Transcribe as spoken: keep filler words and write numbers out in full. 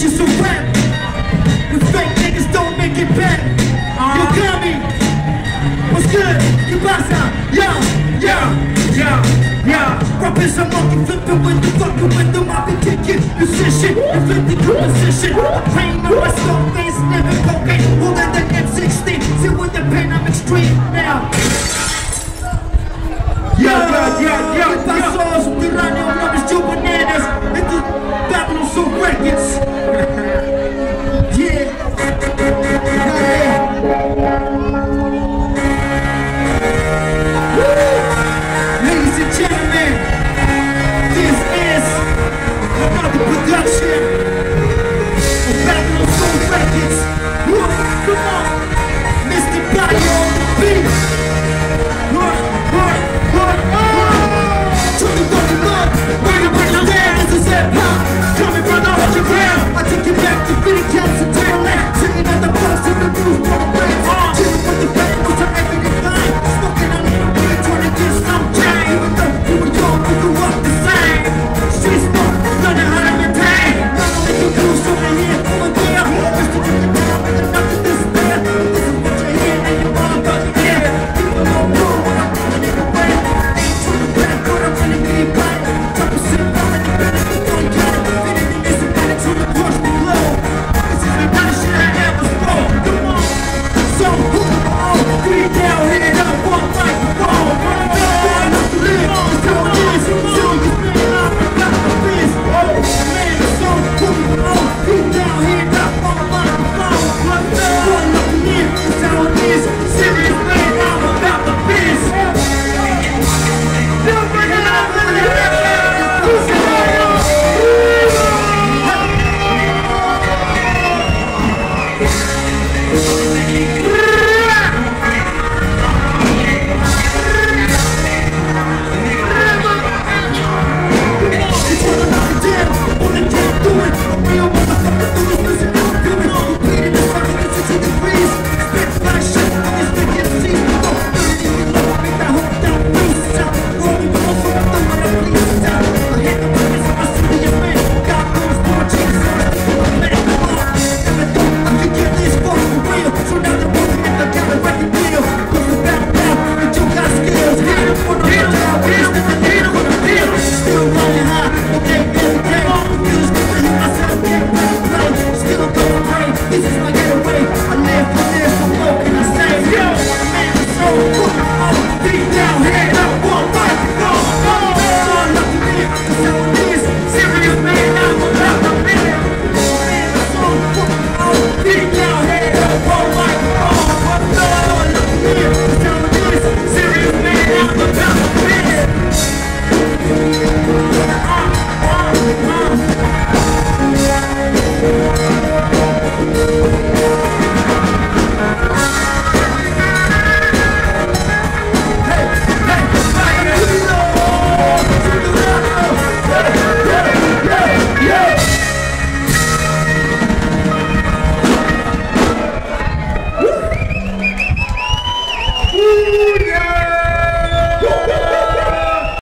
just a rap. The fake niggas don't make it back. You got me? What's good? ¿Qué pasa? Yo, yo, yo, yo. Rapping some monkey flipping with the fucking with the monkey kicking position. Inflicting composition. Pain on my skull face, living cocaine. Holding the M sixteen. See with the pain I'm extreme.